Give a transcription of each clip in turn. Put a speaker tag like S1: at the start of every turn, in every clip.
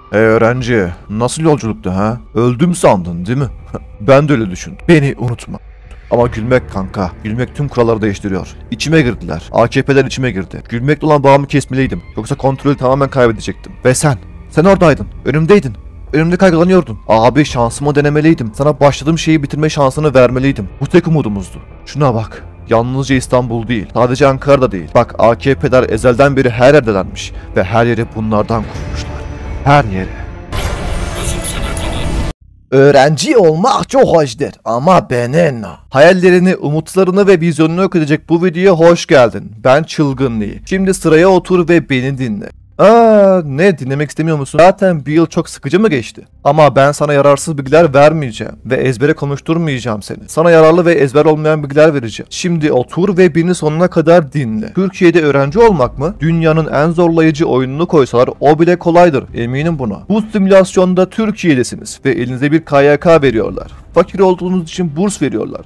S1: Öğrenci, nasıl yolculuktu ha? Öldüm sandın değil mi? Ben de öyle düşündüm. Beni unutma. Ama gülmek kanka. Gülmek tüm kuralları değiştiriyor. İçime girdiler. AKP'ler içime girdi. Gülmekle olan bağımı kesmeliydim. Yoksa kontrolü tamamen kaybedecektim. Ve sen oradaydın. Önümdeydin. Önümde kaygılanıyordun. Abi şansımı denemeliydim. Sana başladığım şeyi bitirme şansını vermeliydim. Bu tek umudumuzdu. Şuna bak. Yalnızca İstanbul değil. Sadece Ankara'da değil. Bak AKP'ler ezelden beri her yerdelermiş. Ve her yeri bunlardan kurmuşlar. Her yeri.
S2: Öğrenci olmak çok hoşdur ama benim.
S1: Hayallerini, umutlarını ve vizyonunu yok edecek bu videoya hoş geldin. Ben Çılgınlığı. Şimdi sıraya otur ve beni dinle. Ne dinlemek istemiyor musun? Zaten bir yıl çok sıkıcı mı geçti? Ama ben sana yararsız bilgiler vermeyeceğim ve ezbere konuşturmayacağım seni. Sana yararlı ve ezber olmayan bilgiler vereceğim. Şimdi otur ve beni sonuna kadar dinle. Türkiye'de öğrenci olmak mı? Dünyanın en zorlayıcı oyununu koysalar o bile kolaydır, eminim buna. Bu simülasyonda Türkiye'desiniz ve elinize bir KYK veriyorlar. Fakir olduğunuz için burs veriyorlar.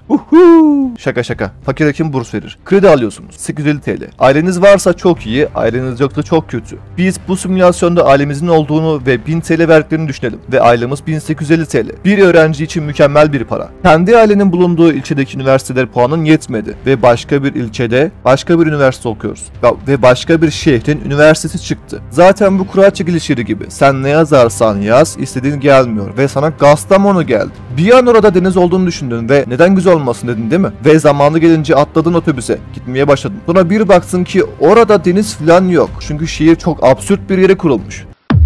S1: Şaka. Fakire kim burs verir? Kredi alıyorsunuz. 850 TL. Aileniz varsa çok iyi, aileniz yoksa çok kötü. Biz bu simülasyonda ailemizin olduğunu ve 1000 TL verdiklerini düşünelim. Ve aylığımız 1850 TL. Bir öğrenci için mükemmel bir para. Kendi ailenin bulunduğu ilçedeki üniversiteler puanın yetmedi. Ve başka bir ilçede başka bir üniversite okuyoruz. Ve başka bir şehrin üniversitesi çıktı. Zaten bu kura çekilişleri gibi. Sen ne yazarsan yaz, istediğin gelmiyor. Ve sana Kastamonu geldi. Bir an orada deniz olduğunu düşündün ve neden güzel olmasın dedin değil mi? Ve zamanı gelince atladın otobüse, gitmeye başladın. Sonra bir baktın ki orada deniz falan yok. Çünkü şehir çok absürt bir yere kurulmuş.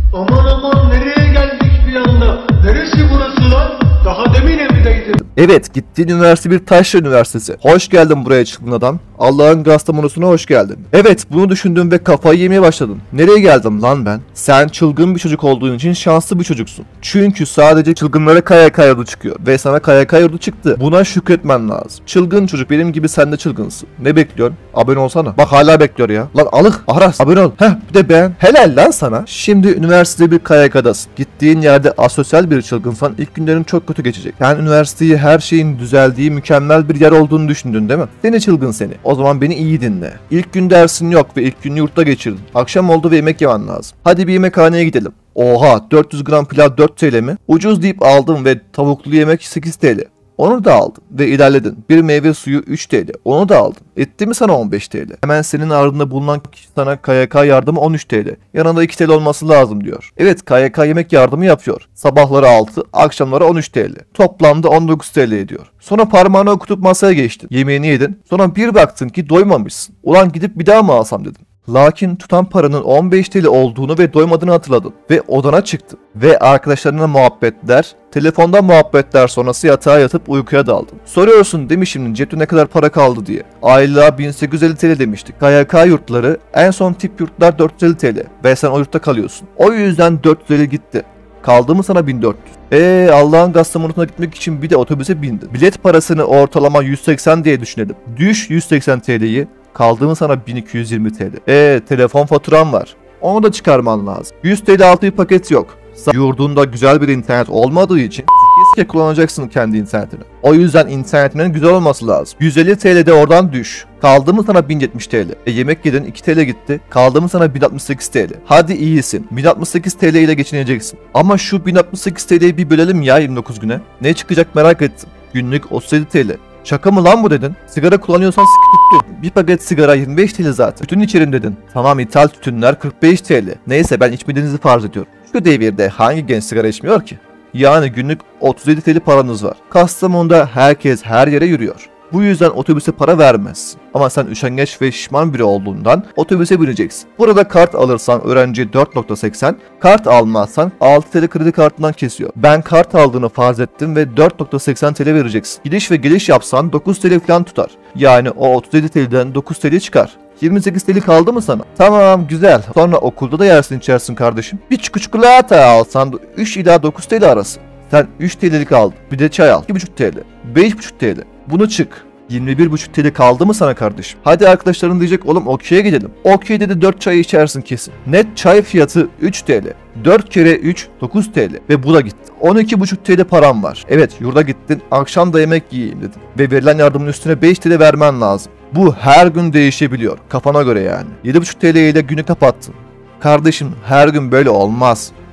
S3: Aman nereye geldik bir anda? Neresi burası lan? Daha demin evdeydim.
S1: Evet, gittiğin üniversite bir taşra üniversitesi. Hoş geldin buraya çılgın adam. Allah'ın Kastamonu'suna hoş geldin. Evet, bunu düşündün ve kafayı yemeye başladın. Nereye geldim lan ben? Sen çılgın bir çocuk olduğun için şanslı bir çocuksun. Çünkü sadece çılgınlara KYK yurdu çıkıyor. Ve sana KYK yurdu çıktı. Buna şükretmen lazım. Çılgın çocuk, benim gibi sen de çılgınsın. Ne bekliyorsun? Abone olsana. Bak hala bekliyor ya. Lan alık, Aras, abone ol. Bir de beğen. Helal lan sana. Şimdi üniversitede bir KYK'dasın. Gittiğin yerde asosyal bir çılgınsan ilk günlerin çok kötü geçecek. Yani üniversiteyi her şeyin düzeldiği mükemmel bir yer olduğunu düşündün değil mi? Seni çılgın seni. O zaman beni iyi dinle. İlk gün dersin yok ve ilk günü yurtta geçirdin. Akşam oldu ve yemek yemen lazım. Hadi bir yemekhaneye gidelim. Oha, 400 gram pilav 4 TL mi? Ucuz deyip aldım ve tavuklu yemek 8 TL. Onu da aldın ve ilerledin. Bir meyve suyu 3 TL. Onu da aldın. Etti mi sana 15 TL? Hemen senin ardında bulunan kişi sana KYK yardımı 13 TL. Yanında 2 TL olması lazım diyor. Evet, KYK yemek yardımı yapıyor. Sabahları 6, akşamları 13 TL. Toplamda 19 TL ediyor. Sonra parmağını okutup masaya geçtin. Yemeğini yedin. Sonra bir baktın ki doymamışsın. Ulan gidip bir daha mı alsam dedin. Lakin tutan paranın 15 TL olduğunu ve doymadığını hatırladın. Ve odana çıktın. Ve arkadaşlarına muhabbetler, telefonda muhabbetler sonrası yatağa yatıp uykuya daldın. Soruyorsun değil mi şimdi cepte ne kadar para kaldı diye. Aylığa 1850 TL demiştik. KYK yurtları, en son tip yurtlar 450 TL. Ve sen o yurtta kalıyorsun. O yüzden 450 gitti. Kaldı mı sana 1400? Allah'ın Kastamonu'na gitmek için bir de otobüse bindin. Bilet parasını ortalama 180 diye düşünelim. Düş 180 TL'yi. Kaldı mı sana 1220 TL? Telefon faturan var. Onu da çıkarman lazım. 100 TL altı bir paket yok. Yurdunda güzel bir internet olmadığı için sike kullanacaksın kendi internetini. O yüzden internetinin güzel olması lazım. 150 TL de oradan düş. Kaldı mı sana 1070 TL? Yemek yedin 2 TL gitti. Kaldı mı sana 1068 TL? Hadi iyisin. 1068 TL ile geçineceksin. Ama şu 1068 TL'yi bir bölelim ya 29 güne. Ne çıkacak merak ettim. Günlük 37 TL. Şaka mı lan bu dedin? Sigara kullanıyorsan tuttu. Bir paket sigara 25 TL zaten. Tütün içerim dedin. Tamam, ithal tütünler 45 TL. Neyse, ben içmediğinizi farz ediyorum. Şu devirde hangi genç sigara içmiyor ki? Yani günlük 37 TL paranız var. Kastamonu'da herkes her yere yürüyor. Bu yüzden otobüse para vermezsin. Ama sen üşengeç ve şişman biri olduğundan otobüse bineceksin. Burada kart alırsan öğrenci 4.80, kart almazsan 6 TL kredi kartından kesiyor. Ben kart aldığını farz ettim ve 4.80 TL vereceksin. Gidiş ve geliş yapsan 9 TL falan tutar. Yani o 37 TL'den 9 TL çıkar. 28 TL kaldı mı sana? Tamam, güzel. Sonra okulda da yersin içersin kardeşim. Bir çikolata alsan 3 ila 9 TL arası. Sen 3 TL'lik aldın. Bir de çay al. 2,5 TL. 5,5 TL. Bunu çık. 21,5 TL kaldı mı sana kardeşim? Hadi arkadaşların diyecek oğlum okey'e gidelim. Okey'de de 4 çay içersin kesin. Net çay fiyatı 3 TL. 4 kere 3 9 TL. Ve bu da gitti. 12,5 TL param var. Evet, yurda gittin, akşam da yemek yiyeyim dedin. Ve verilen yardımın üstüne 5 TL vermen lazım. Bu her gün değişebiliyor. Kafana göre yani. 7,5 TL ile günü kapattın. Kardeşim, her gün böyle olmaz.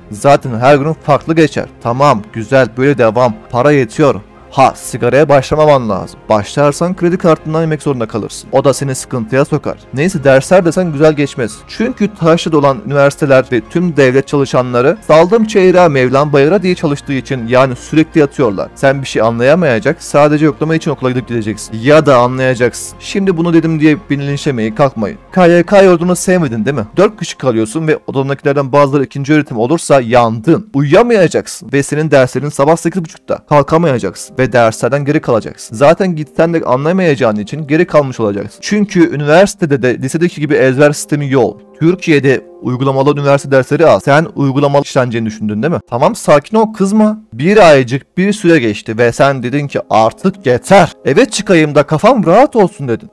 S1: Zaten her gün farklı geçer. Tamam, güzel, böyle devam. Para yetiyor. Ha, sigaraya başlamaman lazım. Başlarsan kredi kartından yemek zorunda kalırsın. O da seni sıkıntıya sokar. Neyse, dersler desen güzel geçmez. Çünkü taşrada olan üniversiteler ve tüm devlet çalışanları saldım çeyreğe Mevlam bayıra diye çalıştığı için, yani sürekli yatıyorlar. Sen bir şey anlayamayacak, sadece yoklama için okula gidip gideceksin. Ya da anlayacaksın. Şimdi bunu dedim diye beni linçlemeye kalkmayın. KYK yurdunu sevmedin değil mi? 4 kişi kalıyorsun ve odandakilerden bazıları ikinci öğretim olursa yandın. Uyuyamayacaksın ve senin derslerin sabah 8.30'da. Kalkamayacaksın ve derslerden geri kalacaksın. Zaten gitsen de anlayamayacağın için geri kalmış olacaksın. Çünkü üniversitede de lisedeki gibi ezber sistemi yok. Türkiye'de uygulamalı üniversite dersleri az. Sen uygulamalı işleneceğini düşündün değil mi? Tamam, sakin ol, kızma. Bir aycık bir süre geçti ve sen dedin ki artık yeter. Eve çıkayım da kafam rahat olsun dedin.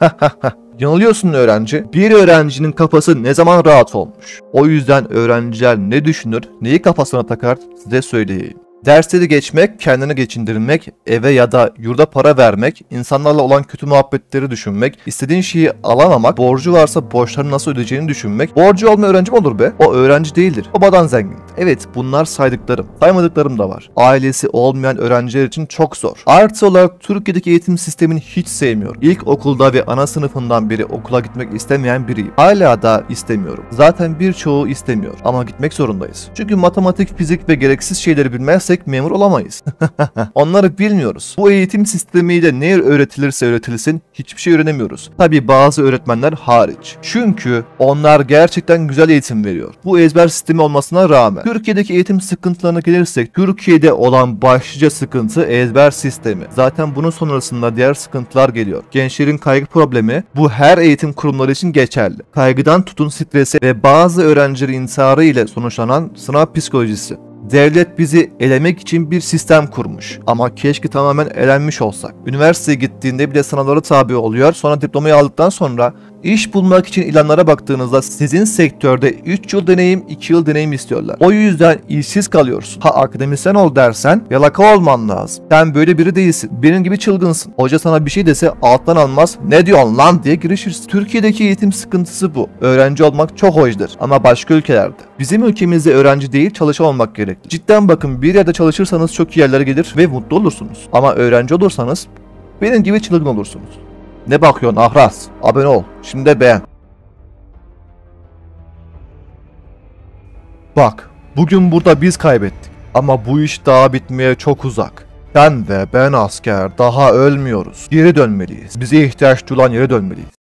S1: Yanılıyorsun öğrenci. Bir öğrencinin kafası ne zaman rahat olmuş? O yüzden öğrenciler ne düşünür, neyi kafasına takar size söyleyeyim. Dersleri geçmek, kendini geçindirmek, eve ya da yurda para vermek, insanlarla olan kötü muhabbetleri düşünmek, istediğin şeyi alamamak, borcu varsa borçlarını nasıl ödeyeceğini düşünmek. Borcu olmayan öğrenci mi olur be? O öğrenci değildir. Babadan zengin. Evet, bunlar saydıklarım. Saymadıklarım da var. Ailesi olmayan öğrenciler için çok zor. Artı olarak Türkiye'deki eğitim sistemini hiç sevmiyorum. İlk okulda ve ana sınıfından beri okula gitmek istemeyen biriyim. Hala da istemiyorum. Zaten birçoğu istemiyor. Ama gitmek zorundayız. Çünkü matematik, fizik ve gereksiz şeyleri bilmezsek memur olamayız. Onları bilmiyoruz. Bu eğitim sistemiyle ne öğretilirse öğretilsin hiçbir şey öğrenemiyoruz. Tabii bazı öğretmenler hariç. Çünkü onlar gerçekten güzel eğitim veriyor. Bu ezber sistemi olmasına rağmen. Türkiye'deki eğitim sıkıntılarına gelirsek, Türkiye'de olan başlıca sıkıntı ezber sistemi. Zaten bunun sonrasında diğer sıkıntılar geliyor. Gençlerin kaygı problemi, bu her eğitim kurumları için geçerli. Kaygıdan tutun strese ve bazı öğrencilerin intiharı ile sonuçlanan sınav psikolojisi. Devlet bizi elemek için bir sistem kurmuş. Ama keşke tamamen elenmiş olsak. Üniversiteye gittiğinde bile sınavlara tabi oluyor. Sonra diplomayı aldıktan sonra iş bulmak için ilanlara baktığınızda sizin sektörde 3 yıl deneyim, 2 yıl deneyim istiyorlar. O yüzden işsiz kalıyorsun. Ha, akademisyen ol dersen yalaka olman lazım. Sen böyle biri değilsin. Benim gibi çılgınsın. Hoca sana bir şey dese alttan almaz. Ne diyorsun lan diye girişirsin. Türkiye'deki eğitim sıkıntısı bu. Öğrenci olmak çok hoşdur. Ama başka ülkelerde. Bizim ülkemizde öğrenci değil, çalışan olmak gerekli. Cidden bakın, bir yerde çalışırsanız çok iyi yerlere gelir ve mutlu olursunuz. Ama öğrenci olursanız benim gibi çılgın olursunuz. Ne bakıyorsun ahraz? Abone ol. Şimdi de beğen. Bak, bugün burada biz kaybettik. Ama bu iş daha bitmeye çok uzak. Sen ve ben asker daha ölmüyoruz. Geri dönmeliyiz. Bize ihtiyaç duyulan yere dönmeliyiz.